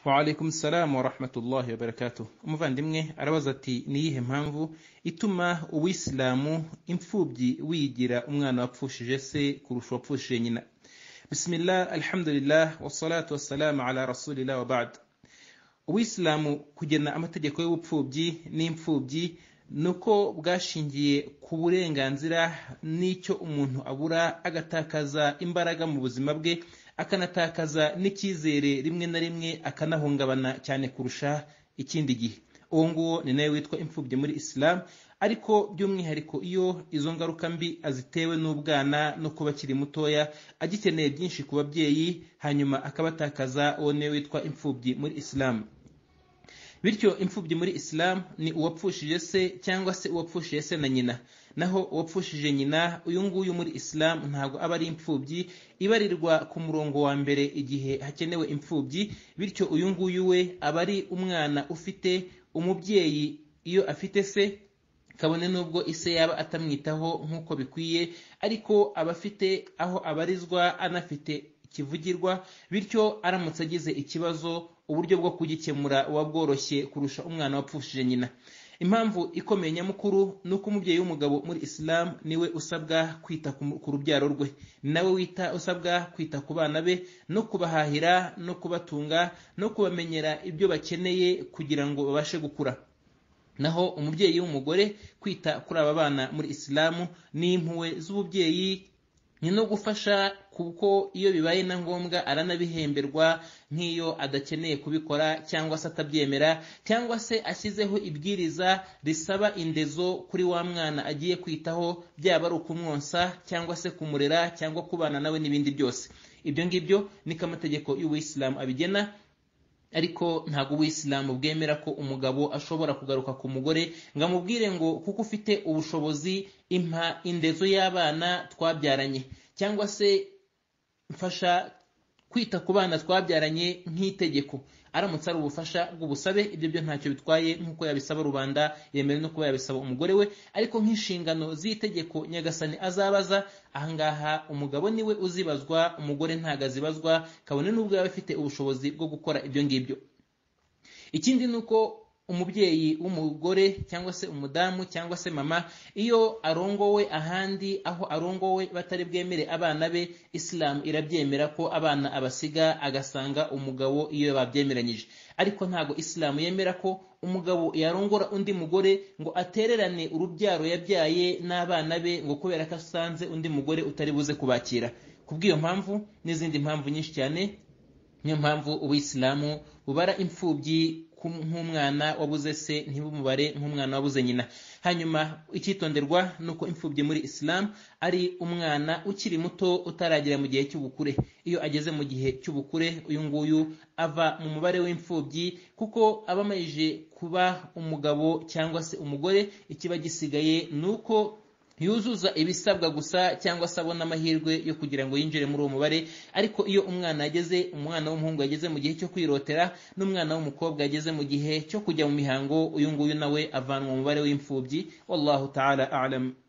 Wa alaikum salam wa rahmatullahi wa barakatuh. Umuvandimwe arabaza ati niyihe mpamvu ituma uwisilamu imfubyi wigira umwana wapfushije se kurusha wapfushije nyina? Bismillah, alhamdulillah, wassalatu wassalamu ala rasulillah wa ba'd. Uwisilamu kugena amategeko y'ubupfubyi n'imfubyi nuko bwashingiye ku burenganzira n'icyo umuntu abura agatakaza imbaraga mu buzima bwe, akanatakaza n'icyizere rimwe na rimwe, akanahungabana cyane kurusha ikindi gihe. Uwo nguwo ni nawe witwa imfubyi muri Islam, ariko by'umwihariko iyo izo ngaruka mbi azitewe n'ubwana no kuba akiri mutoya, agikeneye byinshi ku babyeyi, hanyuma akabatakaza, uwo niwe witwa imfubyi muri Islam. Bityo imfubyi muri Islam ni uwapfushije se cyangwa se uwapfushije se na nyina. Naho uwapfushije nyina, uyu nguyu muri Islam ntabwo aba ari imfubyi, ibarirwa ku murongo wa mbere igihe hakenewe imfubyi. Bityo uyu nguyu we aba ari umwana ufite umubyeyi iyo afite se, kabone nubwo ise yaba atamwitaho nk'uko bikwiye, ariko aba afite aho abarizwa, anafite ikivugirwa. Bityo aramutse agize ikibazo, uburyo bwo kugikemura buba bworoshye kurusha umwana wapfushije nyina. Impamvu ikomeye nyamukuru ni uko umubyeyi w'umugabo muri Islam niwe usabwa kwita ku rubyaro rwe, nawe usabwa kwita ku bana be, no kubahahira, no kubatunga, no kubamenyera ibyo bakeneye kugira ngo babashe gukura. Naho umubyeyi w'umugore kwita kuri aba bana muri Islam ni impuhwe z'ububyeyi, ni no gufasha, kuko iyo bibaye na ngombwa aranabihemberwa nk'iyo adakeneye kubikora cyangwa se atabyemera, cyangwa se ashyizeho ibwiriza risaba indezo kuri wa mwana agiye kwitaho, byaba ari ukumwonsa cyangwa se kumurera cyangwa kubana nawe n'ibindi byose. Ibyo ngibyo niko amategeko y'Uwisilamu abigena. Ariko ntabwo Uwisilamu bwemera ko umugabo ashobora kugaruka ku mugore ngo amubwire ngo kuko ufite ubushobozi impa indezo y'abana twabyaranye, cyangwa se mfasha kwita ku bana twabyaranye nk'itegeko. Aramutse ari ubufasha bw'ubusabe, ibyo byo ntacyo bitwaye, nk'uko yabisaba rubanda, yemerewe no kuba yabisaba umugore we. Ariko nk'inshingano z'itegeko nyagasani azabaza, ahangaha umugabo niwe uzibazwa, umugore ntago azibazwa, kabone n'ubwo yaba afite ubushobozi bwo gukora ibyo ngibyo. Ikindi ni uko umubyeyi w'umugore cyangwa se umudamu cyangwa se mama, iyo arongowe ahandi, aho arongowe batari bwemere abana be, Islam irabyemera ko abana abasiga agasanga umugabo iyo babyemeranyije. Ariko ntago Islam yemera ko umugabo yarongora undi mugore ngo atererane urubyaro yabyaye n'abana be, ngo kubera ko asanze undi mugore utari buze kubakira. Kubw'iyo mpamvu n'izindi mpamvu nyinshi cyane, niyo mpamvu Uwisilamu bubara imfubyi nk'umwana wabuze se, ntibumubare nk'umwana wabuze nyina. Hanyuma icyitonderwa nuko imfubyi muri Islam ari umwana ukiri muto utaragera mu gihe cy'ubukure. Iyo ageze mu gihe cy'ubukure, uyu nguyu ava mu mubare w'imfubyi, kuko aba amayije kuba umugabo cyangwa se umugore. Ikiba gisigaye nuko yuzuza ibisabwa gusa, cyangwa se abona amahirwe yo kugira ngo yinjire muri uwo mubare. Ariko iyo umwana w'umuhungu yageze mu gihe cyo kwirotera, n'umwana w'umukobwa yageze mu gihe cyo kujya mu mihango, uyu nguyu nawe avanwa mu mubare w'imfubyi. Wallahu ta'ala a'lam.